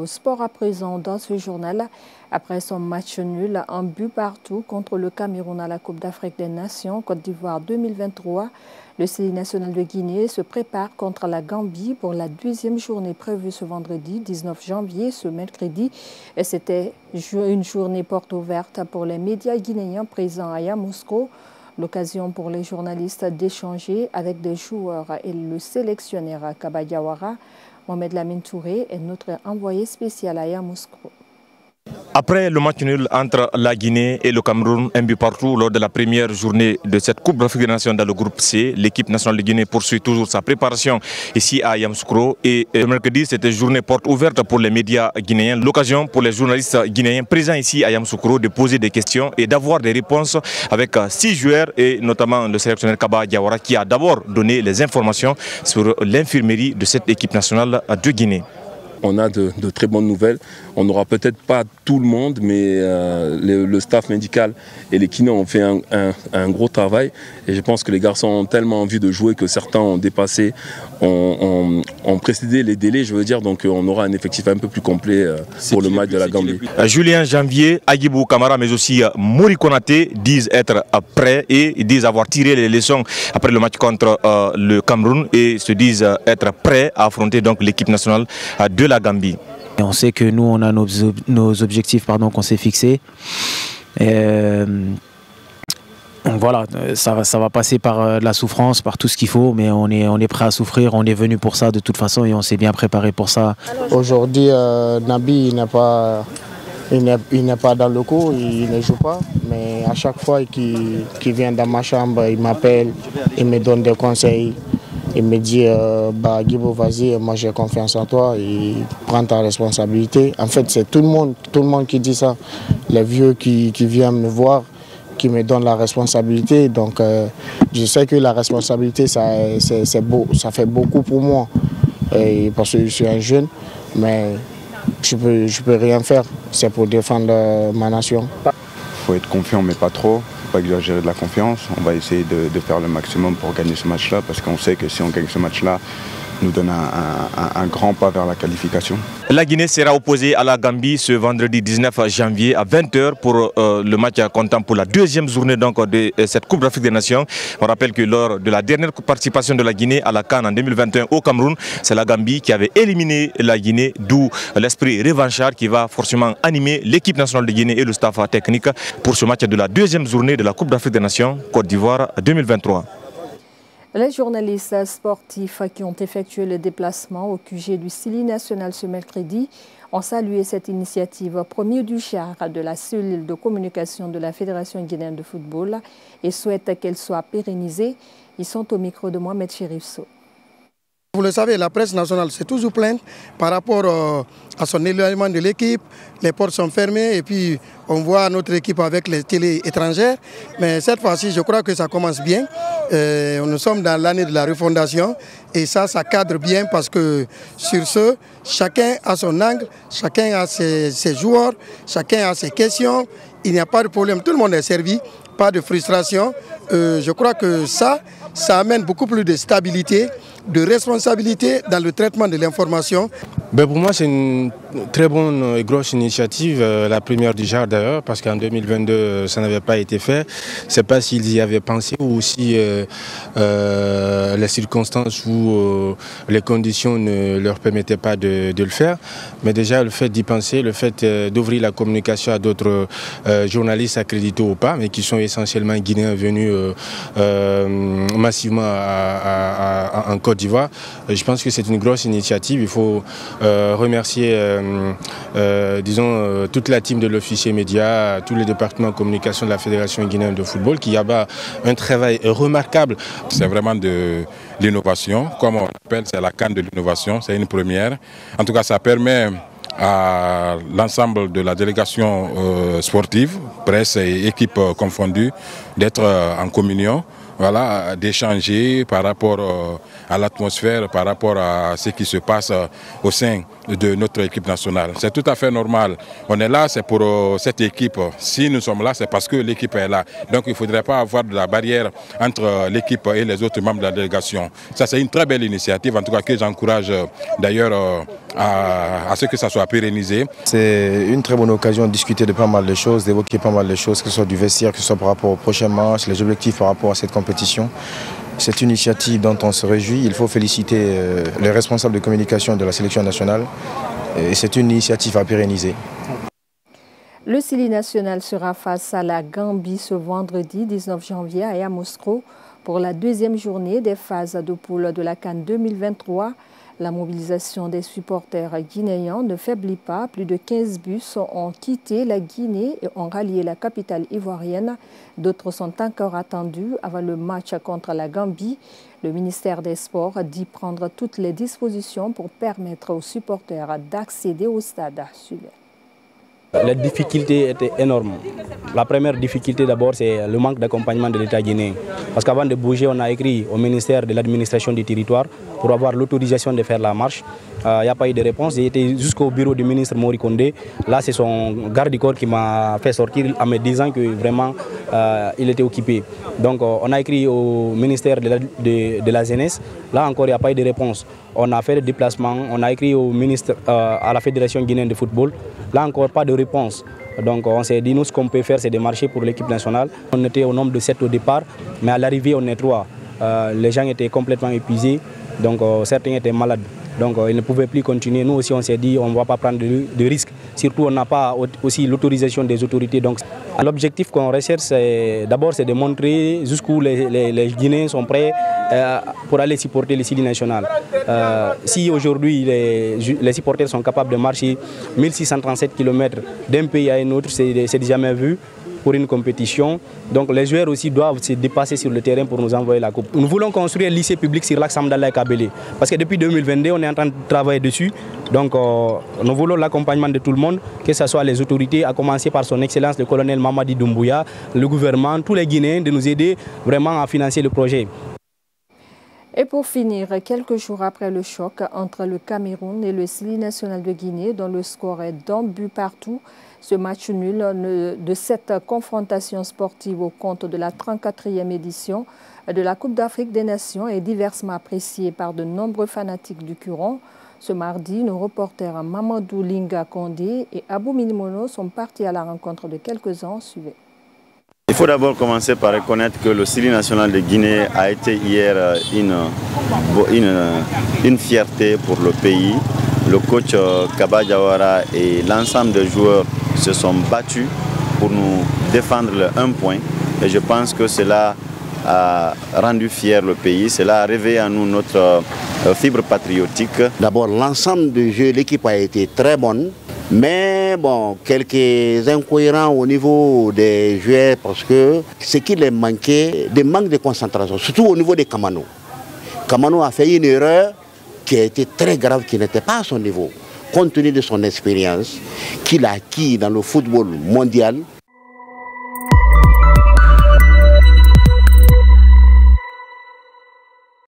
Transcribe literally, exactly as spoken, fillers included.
au sport à présent dans ce journal. Après son match nul, un but partout contre le Cameroun à la Coupe d'Afrique des Nations Côte d'Ivoire deux mille vingt-trois, le C I national de Guinée se prépare contre la Gambie pour la deuxième journée prévue ce vendredi dix-neuf janvier, ce mercredi. C'était une journée porte ouverte pour les médias guinéens présents à Yamoussoukro. L'occasion pour les journalistes d'échanger avec des joueurs et le sélectionneur Kaba Diawara. Mohamed Lamine Touré est notre envoyé spécial à Yamoussoukro. Après le match nul entre la Guinée et le Cameroun, un but partout lors de la première journée de cette Coupe d'Afrique des Nations dans le groupe C, l'équipe nationale de Guinée poursuit toujours sa préparation ici à Yamoussoukro. Et le mercredi, c'était journée porte ouverte pour les médias guinéens. L'occasion pour les journalistes guinéens présents ici à Yamoussoukro de poser des questions et d'avoir des réponses avec six joueurs et notamment le sélectionneur Kaba Diawara qui a d'abord donné les informations sur l'infirmerie de cette équipe nationale de Guinée. On a de, de très bonnes nouvelles. On n'aura peut-être pas tout le monde, mais euh, le, le staff médical et les kinés ont fait un, un, un gros travail. Et je pense que les garçons ont tellement envie de jouer que certains ont dépassé, ont, ont, ont précédé les délais, je veux dire. Donc on aura un effectif un peu plus complet euh, pour le match de la Gambie. Euh, Julien Janvier, Agibou Kamara, mais aussi euh, Mori Konaté disent être euh, prêts et ils disent avoir tiré les leçons après le match contre euh, le Cameroun et se disent euh, être prêts à affronter donc l'équipe nationale euh, de la Gambie. Et on sait que nous, on a nos, nos objectifs pardon, qu'on s'est fixés. Et, euh, voilà, ça va, ça va passer par euh, la souffrance, par tout ce qu'il faut, mais on est, on est prêt à souffrir, on est venu pour ça de toute façon et on s'est bien préparé pour ça. Aujourd'hui, euh, Nabi n'est pas, il n'est pas dans le coup, il ne joue pas, mais à chaque fois qu'il qu'il vient dans ma chambre, il m'appelle, il me donne des conseils. Il me dit, euh, bah, Guibo, vas-y, moi j'ai confiance en toi, et prends ta responsabilité. En fait, c'est tout le monde, tout le monde qui dit ça. Les vieux qui, qui viennent me voir, qui me donnent la responsabilité. Donc, euh, je sais que la responsabilité, ça, c'est beau, ça fait beaucoup pour moi, et parce que je suis un jeune, mais je ne peux, je peux rien faire. C'est pour défendre ma nation. Il faut être confiant, mais pas trop. Pas exagérer de la confiance, on va essayer de, de faire le maximum pour gagner ce match-là parce qu'on sait que si on gagne ce match-là, nous donne un, un, un grand pas vers la qualification. La Guinée sera opposée à la Gambie ce vendredi dix-neuf janvier à vingt heures pour euh, le match comptant pour la deuxième journée donc, de euh, cette Coupe d'Afrique des Nations. On rappelle que lors de la dernière participation de la Guinée à la CAN en deux mille vingt et un au Cameroun, c'est la Gambie qui avait éliminé la Guinée, d'où l'esprit revanchard qui va forcément animer l'équipe nationale de Guinée et le staff technique pour ce match de la deuxième journée de la Coupe d'Afrique des Nations Côte d'Ivoire deux mille vingt-trois. Les journalistes sportifs qui ont effectué le déplacement au Q G du C I national ce mercredi ont salué cette initiative première du char de la cellule de communication de la Fédération guinéenne de football et souhaitent qu'elle soit pérennisée. Ils sont au micro de Mohamed Chérif Sow. Vous le savez, la presse nationale s'est toujours plainte par rapport euh, à son éloignement de l'équipe. Les portes sont fermées et puis on voit notre équipe avec les télés étrangères. Mais cette fois-ci, je crois que ça commence bien. Euh, nous sommes dans l'année de la refondation et ça, ça cadre bien parce que sur ce, chacun a son angle, chacun a ses, ses joueurs, chacun a ses questions. Il n'y a pas de problème, tout le monde est servi, pas de frustration. Euh, je crois que ça, ça amène beaucoup plus de stabilité, de responsabilité dans le traitement de l'information. Ben pour moi, c'est une très bonne et grosse initiative, euh, la première du genre d'ailleurs, parce qu'en deux mille vingt-deux, ça n'avait pas été fait. Je ne sais pas s'ils y avaient pensé ou si euh, euh, les circonstances ou euh, les conditions ne leur permettaient pas de, de le faire. Mais déjà, le fait d'y penser, le fait euh, d'ouvrir la communication à d'autres euh, journalistes accrédités ou pas, mais qui sont essentiellement guinéens venus euh, euh, massivement à, à, à, en Côte d'Ivoire, je pense que c'est une grosse initiative. Il faut euh, remercier euh, euh, disons, euh, toute la team de l'officier média, tous les départements de communication de la Fédération guinéenne de football qui abat un travail remarquable. C'est vraiment de l'innovation, comme on l'appelle, c'est la canne de l'innovation, c'est une première. En tout cas, ça permet à l'ensemble de la délégation euh, sportive, presse et équipe euh, confondues, d'être euh, en communion. Voilà, d'échanger par rapport euh, à l'atmosphère, par rapport à ce qui se passe euh, au sein de notre équipe nationale. C'est tout à fait normal. On est là, c'est pour euh, cette équipe. Si nous sommes là, c'est parce que l'équipe est là. Donc il ne faudrait pas avoir de la barrière entre l'équipe et les autres membres de la délégation. Ça, c'est une très belle initiative, en tout cas que j'encourage euh, d'ailleurs euh, à, à ce que ça soit pérennisé. C'est une très bonne occasion de discuter de pas mal de choses, d'évoquer pas mal de choses, que ce soit du vestiaire, que ce soit par rapport au prochain match, les objectifs par rapport à cette compétition. C'est une initiative dont on se réjouit. Il faut féliciter euh, les responsables de communication de la sélection nationale. Et c'est une initiative à pérenniser. Le Sili national sera face à la Gambie ce vendredi dix-neuf janvier à Yamoussoukro pour la deuxième journée des phases de poule de la CAN deux mille vingt-trois. La mobilisation des supporters guinéens ne faiblit pas. Plus de quinze bus ont quitté la Guinée et ont rallié la capitale ivoirienne. D'autres sont encore attendus avant le match contre la Gambie. Le ministère des Sports dit prendre toutes les dispositions pour permettre aux supporters d'accéder au stade. Les difficultés étaient énormes. La première difficulté d'abord, c'est le manque d'accompagnement de l'État guinéen. Parce qu'avant de bouger, on a écrit au ministère de l'administration du territoire pour avoir l'autorisation de faire la marche. Il euh, n'y a pas eu de réponse. J'ai été jusqu'au bureau du ministre Mori Kondé. Là, c'est son garde du corps qui m'a fait sortir en me disant que vraiment, euh, il était occupé. Donc, euh, on a écrit au ministère de la, de, de la jeunesse. Là encore, il n'y a pas eu de réponse. On a fait des déplacements. On a écrit au ministre, euh, à la Fédération guinéenne de football. Là encore, pas de réponse. Donc on s'est dit, nous, ce qu'on peut faire, c'est de marcher pour l'équipe nationale. On était au nombre de sept au départ, mais à l'arrivée, on est trois. Euh, les gens étaient complètement épuisés, donc euh, certains étaient malades. Donc euh, ils ne pouvaient plus continuer. Nous aussi, on s'est dit, on ne va pas prendre de, de risques. Surtout, on n'a pas aussi l'autorisation des autorités. Donc l'objectif qu'on recherche, d'abord, c'est de montrer jusqu'où les, les, les Guinéens sont prêts euh, pour aller supporter le Sili national. Euh, si aujourd'hui, les, les supporters sont capables de marcher mille six cent trente-sept kilomètres d'un pays à un autre, c'est jamais vu pour une compétition. Donc les joueurs aussi doivent se dépasser sur le terrain pour nous envoyer la coupe. Nous voulons construire un lycée public sur l'axe Amdallah et Kabele. Parce que depuis deux mille vingt-deux, on est en train de travailler dessus. Donc euh, nous voulons l'accompagnement de tout le monde, que ce soit les autorités, à commencer par son Excellence le colonel Mamadi Doumbouya, le gouvernement, tous les Guinéens, de nous aider vraiment à financer le projet. Et pour finir, quelques jours après le choc entre le Cameroun et le Sili national de Guinée, dont le score est d'un but partout, ce match nul de cette confrontation sportive au compte de la trente-quatrième édition de la Coupe d'Afrique des Nations est diversement apprécié par de nombreux fanatiques du Curon. Ce mardi, nos reporters Mamadou Linga Kondé et Abou Minimono sont partis à la rencontre de quelques-uns. Suivez. Il faut d'abord commencer par reconnaître que le Sili national de Guinée a été hier une, une, une fierté pour le pays. Le coach Kaba Diawara et l'ensemble des joueurs se sont battus pour nous défendre le un point. Et je pense que cela a rendu fier le pays. Cela a réveillé en nous notre fibre patriotique. D'abord, l'ensemble du jeu, l'équipe a été très bonne. Mais bon, quelques incohérents au niveau des joueurs parce que ce qui les manquait, des manques de concentration, surtout au niveau des Kamano. Kamano a fait une erreur qui a été très grave, qui n'était pas à son niveau, compte tenu de son expérience qu'il a acquis dans le football mondial.